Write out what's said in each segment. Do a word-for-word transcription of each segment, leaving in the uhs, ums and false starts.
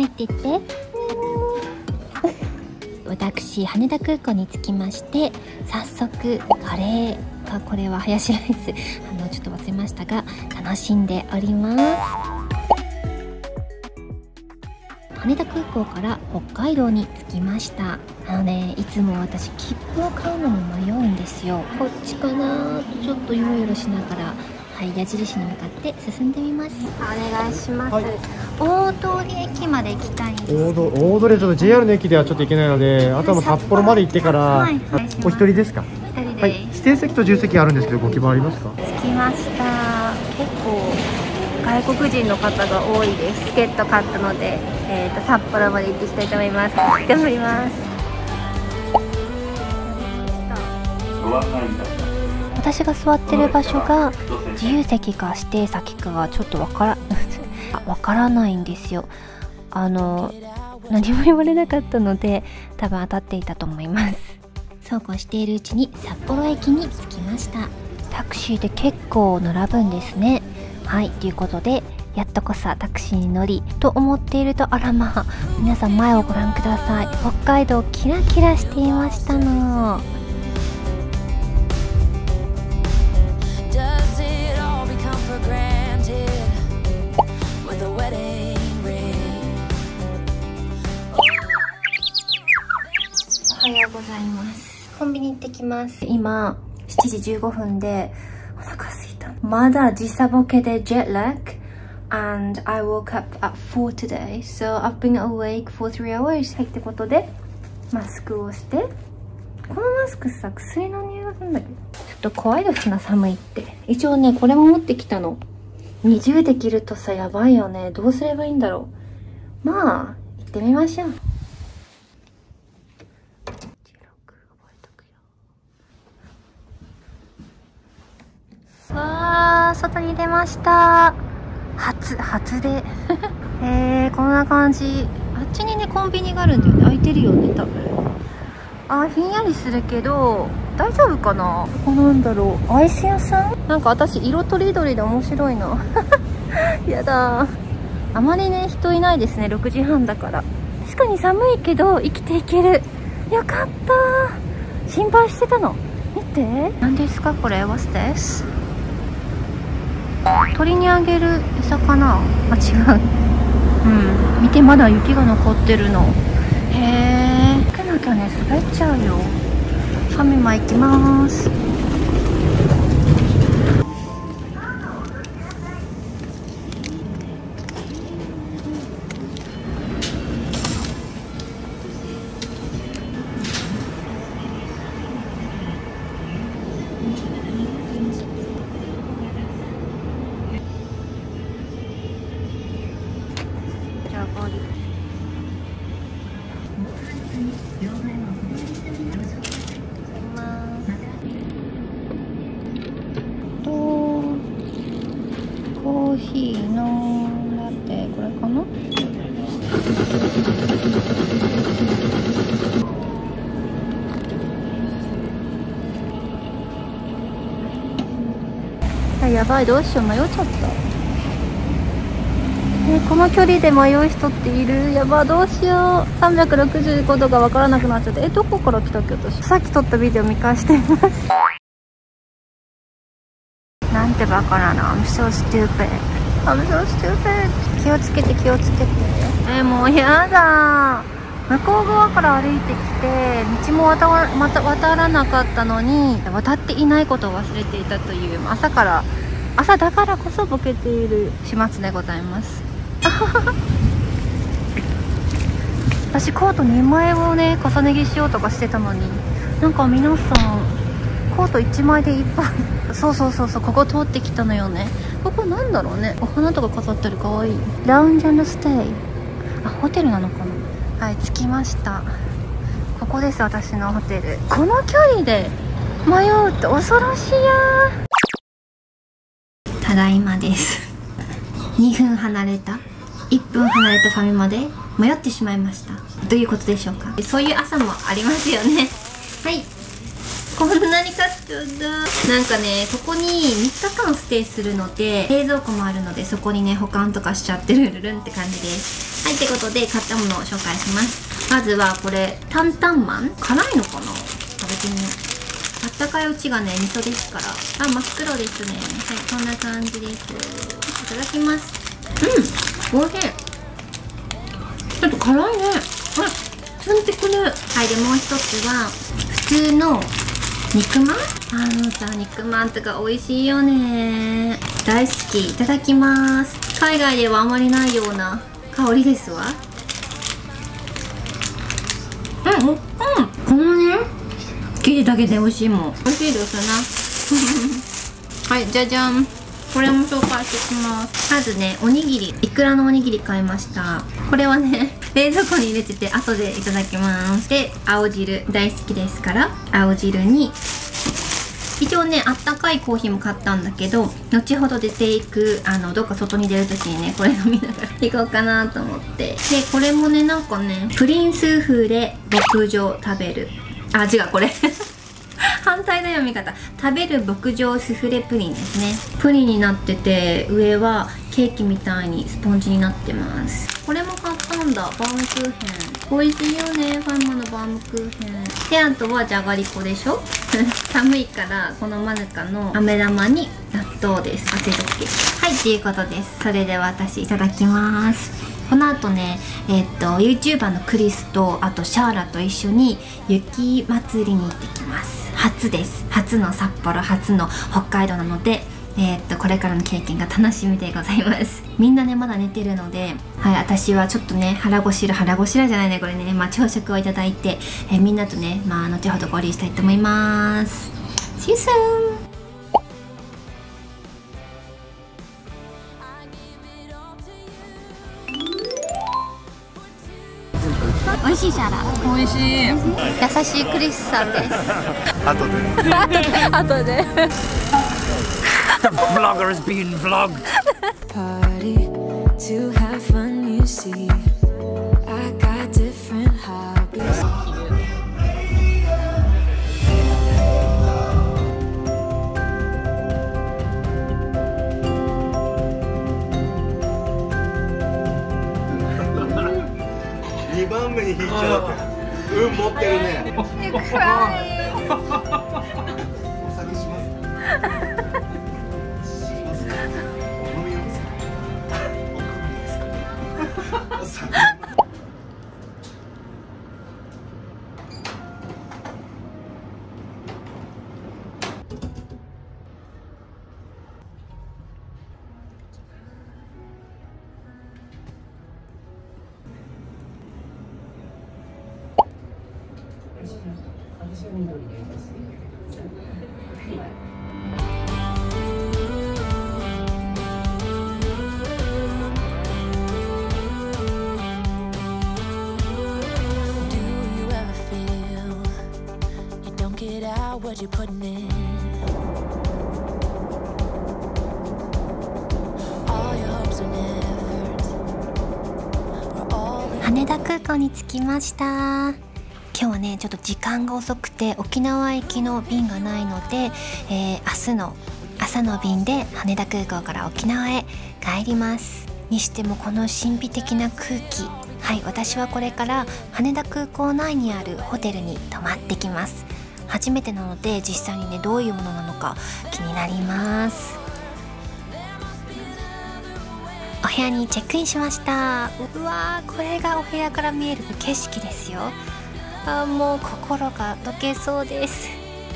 入っていって私羽田空港に着きまして、早速カレーか、これはハヤシライス、あのちょっと忘れましたが楽しんでおります。羽田空港から北海道に着きました。あのね、いつも私切符を買うのに迷うんですよ。こっちかなとちょっとヨロヨロしながら、はい、矢印に向かって進んでみます。お願いします。はい、大通駅まで行きたいんです。 大通大通りはちょっと ジェイアール の駅ではちょっと行けないので、あとはもう札幌まで行ってから、はい、お一人ですか？ 一人で、 はい、指定席と自由席あるんですけど、ご希望ありますか？ 着きました。結構外国人の方が多いです。チケット買ったので、えーと札幌まで行ってきたいと思います。頑張ります。私が座ってる場所が自由席か指定席かがちょっとわからわからないんですよ。あの何も言われなかったので多分当たっていたと思います。そうこうしているうちに札幌駅に着きました。タクシーで結構並ぶんですね。はい、ということでやっとこさタクシーに乗りと思っていると、あらまあ、皆さん前をご覧ください。北海道キラキラしていましたの。おはようございます。コンビニ行ってきます。今しちじじゅうごふんでお腹すいた。まだ時差ボケで jet lag and I woke up at four today, so I've been awake for three hours. はい、ってことでマスクをして、このマスクさ薬の匂いがするんだけどちょっと怖いですな、寒いって。一応ねこれも持ってきたの。二重できるとさやばいよね。どうすればいいんだろう。まあ行ってみましょう。わー、外に出ました。初初でえー、こんな感じ。あっちにねコンビニがあるんだよね。開いてるよね多分。あ、ひんやりするけど大丈夫かな。ここなんだろう、アイス屋さん。なんか私色とりどりで面白いなやだー、あまりね人いないですね。ろくじはんだから。確かに寒いけど生きていける。よかったー、心配してたの。見て、何ですかこれ。What's this？鳥にあげる餌かな。あ、違う。うん、見て、まだ雪が残ってるの。へえ、行かなきゃね、滑っちゃうよ。ファミマ行きます。コーヒーのラテ、これかな。あ、やばい、どうしよう、迷っちゃった。え、この距離で迷う人っている？やば、どうしよう。さんびゃくろくじゅうごどがわからなくなっちゃって。え、どこから来たっけ私。さっき撮ったビデオ見返してみます。なんてバカなの。I'm so stupid. I'm so stupid. 気をつけて気をつけて。え、もうやだ。向こう側から歩いてきて道も渡ら、また渡らなかったのに渡っていないことを忘れていたという、朝から朝だからこそボケている始末でございます。私コートにまいをね重ね着しようとかしてたのに、なんか皆さんコートいちまいでいっぱい。そうそうそうそう、ここ通ってきたのよね。ここなんだろうね、お花とか飾ってる、かわいい。ラウンジ&ステイ、あ、ホテルなのかな。はい、着きました。ここです、私のホテル。この距離で迷うって恐ろしいや。ただいまです。にふん離れたいっぷん離れたファミマで迷ってしまいました。どういうことでしょうか。そういう朝もありますよね。はい、こんなに買っちゃった。なんかね、ここにみっかかんステイするので冷蔵庫もあるので、そこにね保管とかしちゃってるルルンって感じです。 はい、ってことで買ったものを紹介します。まずはこれ、担々マン辛いのかな、食べてみよう。あったかいうちがね、味噌ですから。あ、真っ黒ですね。はい、こんな感じです。いただきます。うん、おいしい。ちょっと辛いね。うん、ツンってくる。はい、でもう一つは普通の肉まん。あのさ、肉まんとか美味しいよね。大好き。いただきます。海外ではあまりないような香りですわ。うん、うん、このね、生地だけで美味しいもん。美味しいですな。はい、じゃじゃん。これも紹介していきます。まずね、おにぎり、いくらのおにぎり買いました。これはね、冷蔵庫に入れてて後でいただきます。で、青汁大好きですから、青汁に一応ね、あったかいコーヒーも買ったんだけど、後ほど出ていく、あの、どっか外に出るときにね、これ飲みながら行こうかなと思って。で、これもね、なんかね、プリンス風で牧場食べる。あ、違う、これ。反対の読み方。食べる牧場スフレプリンですね。プリンになってて、上はケーキみたいにスポンジになってます。これも買ったんだ。バームクーヘン。美味しいよね、ファンマのバームクーヘン。で、あとはじゃがりこでしょ。寒いからこのマヌカの飴玉に納豆です。汗溶け。はい、ということです。それでは私いただきます。この後ね、えー、っと YouTuber のクリスとあとシャーラと一緒に雪祭りに行ってきます。初です。初の札幌、初の北海道なので、えー、っとこれからの経験が楽しみでございます。みんなねまだ寝てるので、はい、私はちょっとね腹ごしら腹ごしらじゃないねこれね、まあ、朝食をいただいて、えー、みんなとね、まあ、後ほど合流したいと思います。See you soon! 美味しいシャラ。 美味しい。 優しいクリスさんです。 後で後で。 The vlogger is being vlogged. Party to have fun, you see. I got different hobbies. にばんめに引いちゃう。運持ってるね。お下げします。 What you putting in? All your hopes and efforts were all in. 羽田空港に着きました。今日はねちょっと時間が遅くて沖縄行きの便がないので、えー、明日の朝の便で羽田空港から沖縄へ帰ります。にしてもこの神秘的な空気、はい、私はこれから羽田空港内にあるホテルに泊まってきます。初めてなので実際にねどういうものなのか気になります。お部屋にチェックインしました。うわー、これがお部屋から見える景色ですよ。あー、もう心が溶けそうです。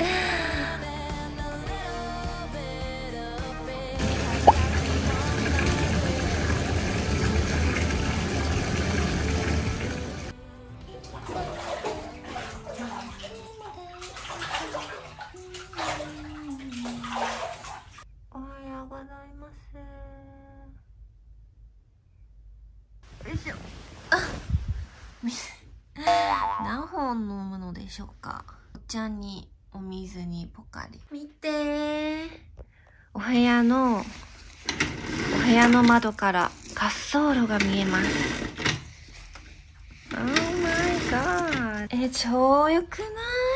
何本飲むのでしょうか。お茶にお水にポカリ。見てー、お部屋のお部屋の窓から滑走路が見えます。 Oh my god、 え、超良くない？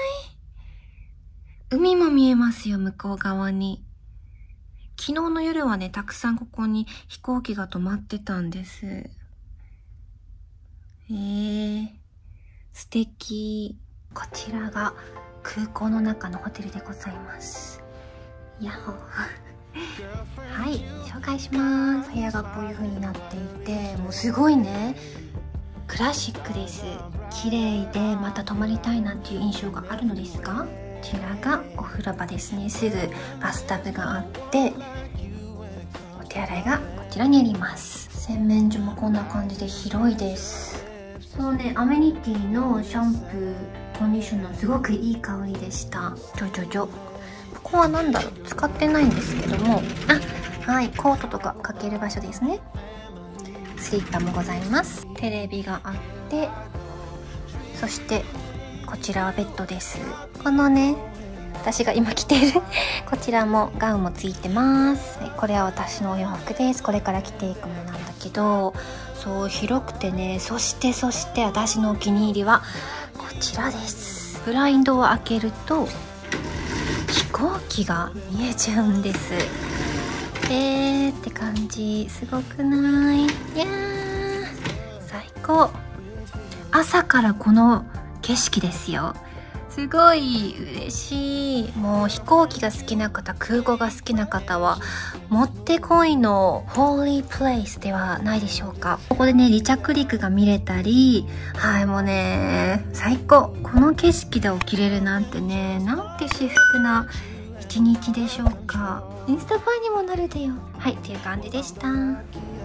海も見えますよ、向こう側に。昨日の夜はねたくさんここに飛行機が止まってたんです。 えー、素敵。こちらが空港の中のホテルでございます。やっほー。はい、紹介します。部屋がこういう風になっていて、もうすごいね、クラシックです。綺麗でまた泊まりたいなっていう印象があるのですが、こちらがお風呂場ですね。すぐバスタブがあって、お手洗いがこちらにあります。洗面所もこんな感じで広いです。そのね、アメニティのシャンプー、コンディショナー、すごくいい香りでした。ちょちょちょ。ここは何だろう、使ってないんですけども、あ、はい、コートとかかける場所ですね。スリッパもございます。テレビがあって、そしてこちらはベッドです。このね、私が今着ているこちらもガウンもついてます。これは私のお洋服です。これから着ていくものなんだけど、そう広くてね、そしてそして私のお気に入りはこちらです。ブラインドを開けると飛行機が見えちゃうんです。えーって感じ。すごくない？いやー、最高。朝からこの景色ですよ。すごい嬉しい。もう飛行機が好きな方、空港が好きな方はもってこいのホーリープレイスではないでしょうか。ここでね、離着陸が見れたり、はい、もうね、最高。この景色で起きれるなんてね、なんて至福な一日でしょうか。インスタ映えにもなるでよ。はい、という感じでした。